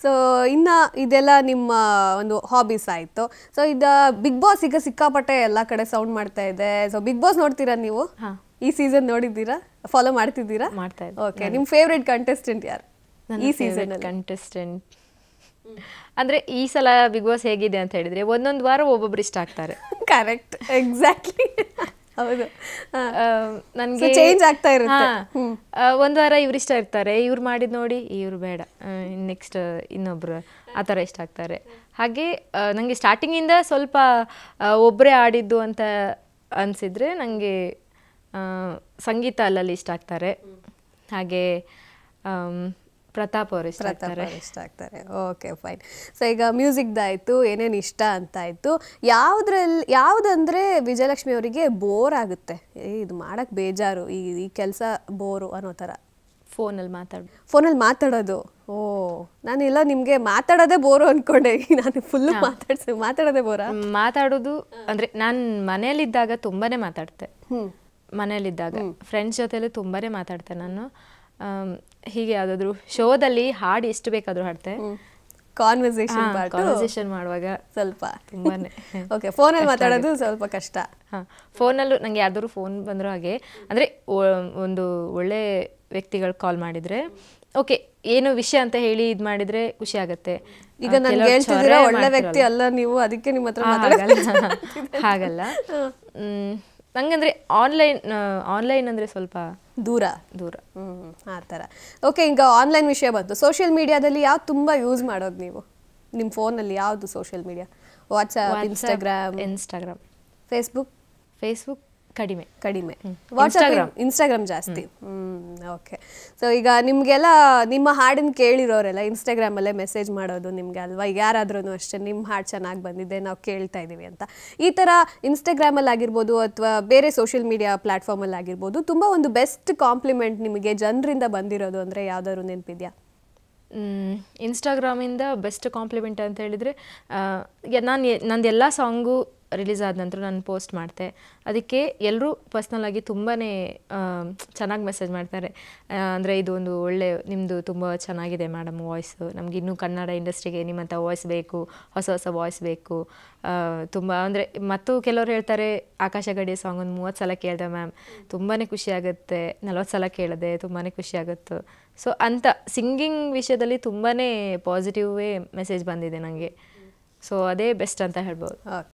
So ಇನ್ನು ಇದೆಲ್ಲ ನಿಮ್ಮ ಒಂದು ಹಾಬೀಸ್ ಆಯಿತು. ಸೊ ಇದು ಬಿಗ್ ಬಾಸ್ ಈಗ ಸಿಕ್ಕಾಪಟ್ಟೆ ಎಲ್ಲ ಕಡೆ ಸೌಂಡ್ ಮಾಡ್ತಾ ಇದೆ. ಸೊ ಬಿಗ್ ಬಾಸ್ ನೋಡ್ತೀರಾ ನೀವು? ಈ ಸೀಸನ್ ನೋಡಿದ್ದೀರಾ? ಫಾಲೋ ಮಾಡ್ತಿದ್ದೀರಾ? ಮಾಡ್ತಾ ಇದ್ದೀನಿ. ಓಕೆ, ನಿಮ್ಮ ಫೇವ್ರೆಟ್ ಕಂಟೆಸ್ಟೆಂಟ್ ಯಾರು ಈ ಸೀಸನ್ ಕಂಟೆಸ್ಟೆಂಟ್? ಅಂದ್ರೆ ಈ ಸಲ ಬಿಗ್ ಬಾಸ್ ಹೇಗಿದೆ ಅಂತ ಹೇಳಿದ್ರೆ ಒಂದೊಂದು ವಾರ ಒಬ್ಬೊಬ್ರು ಇಷ್ಟ ಆಗ್ತಾರೆ. Correct, exactly. ಹೌದು, ನನಗೆ ಚೇಂಜ್ ಆಗ್ತಾ ಇರುತ್ತೆ. ಒಂದು ವಾರ ಇವ್ರು ಇಷ್ಟ ಇರ್ತಾರೆ, ಇವ್ರು ಮಾಡಿದ್ ನೋಡಿ ಇವ್ರು ಬೇಡ, ನೆಕ್ಸ್ಟ್ ಇನ್ನೊಬ್ರು ಆ ಥರ ಇಷ್ಟ ಆಗ್ತಾರೆ. ಹಾಗೆ ನನಗೆ ಸ್ಟಾರ್ಟಿಂಗಿಂದ ಸ್ವಲ್ಪ ಒಬ್ಬರೇ ಆಡಿದ್ದು ಅಂತ ಅನಿಸಿದ್ರೆ ನನಗೆ ಸಂಗೀತ ಅಲ್ಲಲ್ಲಿ ಇಷ್ಟ ಆಗ್ತಾರೆ. ಹಾಗೆ ಪ್ರತಾಪ್ ಅವರು ಇಷ್ಟ ಆಗ್ತಾರೆ. Okay, fine. ಸೊ ಈಗ ಮ್ಯೂಸಿಕ್ದಾಯಿತು, ಏನೇನು ಇಷ್ಟ ಅಂತಾಯಿತು. ಯಾವುದಂದರೆ ವಿಜಯಲಕ್ಷ್ಮಿ ಅವರಿಗೆ ಬೋರ್ ಆಗುತ್ತೆ, ಇದು ಮಾಡೋಕ್ಕೆ ಬೇಜಾರು, ಈ ಕೆಲಸ ಬೋರು ಅನ್ನೋ ಥರ? ಫೋನಲ್ಲಿ ಮಾತಾಡೋದು. ಓ, ನಾನೆಲ್ಲ ನಿಮಗೆ ಮಾತಾಡೋದೇ ಬೋರು ಅಂದ್ಕೊಂಡೆ. ನಾನು ಫುಲ್ಲು ಮಾತಾಡೋದೇ ಬೋರಾ? ಮಾತಾಡೋದು ಅಂದರೆ ನಾನು ಮನೆಯಲ್ಲಿದ್ದಾಗ ತುಂಬಾ ಮಾತಾಡ್ತೆ. ಮನೆಯಲ್ಲಿದ್ದಾಗ ಫ್ರೆಂಡ್ಸ್ ಜೊತೆಲೂ ತುಂಬಾ ಮಾತಾಡ್ತೆ ನಾನು. ಹೀಗೆ ಯಾವುದಾದ್ರು ಶೋದಲ್ಲಿ ಹಾಡು ಎಷ್ಟು ಬೇಕಾದರೂ ಹಾಡ್ತೆ. ಕಾನ್ವರ್ಸೇಷನ್ ಮಾಡುವಾಗ ಸ್ವಲ್ಪ ತುಂಬಾನೇ. ಓಕೆ, ಫೋನಲ್ಲಿ ಮಾತಾಡೋದು ಸ್ವಲ್ಪ ಕಷ್ಟ. ಫೋನಲ್ಲೂ ನಂಗೆ ಯಾವ್ದಾದ್ರು ಫೋನ್ ಬಂದರೂ ಹಾಗೆ, ಅಂದರೆ ಒಂದು ಒಳ್ಳೆ ವ್ಯಕ್ತಿಗಳು ಕಾಲ್ ಮಾಡಿದರೆ ಓಕೆ, ಏನು ವಿಷಯ ಅಂತ ಹೇಳಿ ಇದು ಮಾಡಿದರೆ ಖುಷಿ ಆಗುತ್ತೆ. ಈಗ ನನಗೆ ಹೇಳ್ತಿದ್ದೀರಾ ಒಳ್ಳೆ ವ್ಯಕ್ತಿ ಅಲ್ಲ ನೀವು, ಅದಕ್ಕೆ ನಿಮ್ಮ ಹತ್ರ ಹಾಗಲ್ಲ. ನಂಗಂದ್ರೆ ಆನ್ಲೈನ್ ಅಂದರೆ ಸ್ವಲ್ಪ ದೂರ ಆ ಥರ. ಓಕೆ, ಈಗ ಆನ್ಲೈನ್ ವಿಷಯ ಬಂತು. ಸೋಷಿಯಲ್ ಮೀಡಿಯಾದಲ್ಲಿ ಯಾವ್ದು ತುಂಬ ಯೂಸ್ ಮಾಡೋದು ನೀವು ನಿಮ್ಮ ಫೋನಲ್ಲಿ? ಯಾವುದು social media? WhatsApp, Instagram, Facebook ಕಡಿಮೆ. ವಾಟ್ಸಪ್, ಇನ್ಸ್ಟಾಗ್ರಾಮ್ ಜಾಸ್ತಿ. ಓಕೆ. ಸೊ ಈಗ ನಿಮಗೆಲ್ಲ ನಿಮ್ಮ ಹಾಡನ್ನು ಕೇಳಿರೋರೆಲ್ಲ ಇನ್ಸ್ಟಾಗ್ರಾಮಲ್ಲೇ ಮೆಸೇಜ್ ಮಾಡೋದು ನಿಮಗೆ ಅಲ್ವಾ? ಈಗ ಯಾರಾದ್ರೂ ಅಷ್ಟೇ ನಿಮ್ಮ ಹಾಡು ಚೆನ್ನಾಗಿ ಬಂದಿದೆ, ನಾವು ಕೇಳ್ತಾ ಇದ್ದೀವಿ ಅಂತ. ಈ ಥರ ಇನ್ಸ್ಟಾಗ್ರಾಮಲ್ಲಿ ಆಗಿರ್ಬೋದು ಅಥವಾ ಬೇರೆ ಸೋಷಿಯಲ್ ಮೀಡಿಯಾ ಪ್ಲ್ಯಾಟ್ಫಾರ್ಮಲ್ಲಿ ಆಗಿರ್ಬೋದು, ತುಂಬ ಒಂದು ಬೆಸ್ಟ್ ಕಾಂಪ್ಲಿಮೆಂಟ್ ನಿಮಗೆ ಜನರಿಂದ ಬಂದಿರೋದು ಅಂದರೆ ಯಾವ್ದಾದ್ರು ನೆನಪಿದೆಯಾ? ಇನ್ಸ್ಟಾಗ್ರಾಮಿಂದ ಬೆಸ್ಟ್ ಕಾಂಪ್ಲಿಮೆಂಟ್ ಅಂತ ಹೇಳಿದರೆ, ನಂದು ಎಲ್ಲ ಸಾಂಗು ರಿಲೀಸ್ ಆದ ನಂತರ ನಾನು ಪೋಸ್ಟ್ ಮಾಡ್ತೆ. ಅದಕ್ಕೆ ಎಲ್ಲರೂ ಪರ್ಸ್ನಲಾಗಿ ತುಂಬಾ ಚೆನ್ನಾಗಿ ಮೆಸೇಜ್ ಮಾಡ್ತಾರೆ. ಅಂದರೆ ಇದು ಒಂದು ಒಳ್ಳೆ, ನಿಮ್ಮದು ತುಂಬ ಚೆನ್ನಾಗಿದೆ ಮೇಡಮ್ ವಾಯ್ಸು, ನಮ್ಗೆ ಇನ್ನೂ ಕನ್ನಡ ಇಂಡಸ್ಟ್ರಿಗೆ ನಿಮ್ಮಂಥ ವಾಯ್ಸ್ ಬೇಕು, ಹೊಸ ವಾಯ್ಸ್ ಬೇಕು ತುಂಬ. ಅಂದರೆ ಮತ್ತು ಕೆಲವರು ಹೇಳ್ತಾರೆ ಆಕಾಶ ಗಡಿಯ ಸಾಂಗ್ ಒಂದು 30 ಸಲ ಕೇಳಿದೆ ಮ್ಯಾಮ್, ತುಂಬಾ ಖುಷಿ ಆಗುತ್ತೆ. 40 ಸಲ ಕೇಳಿದೆ, ತುಂಬಾ ಖುಷಿ ಆಗುತ್ತೆ. ಸೊ ಅಂತ ಸಿಂಗಿಂಗ್ ವಿಷಯದಲ್ಲಿ ತುಂಬಾ ಪಾಸಿಟಿವೇ ಮೆಸೇಜ್ ಬಂದಿದೆ ನನಗೆ. ಸೊ ಅದೇ ಬೆಸ್ಟ್ ಅಂತ ಹೇಳ್ಬೋದು.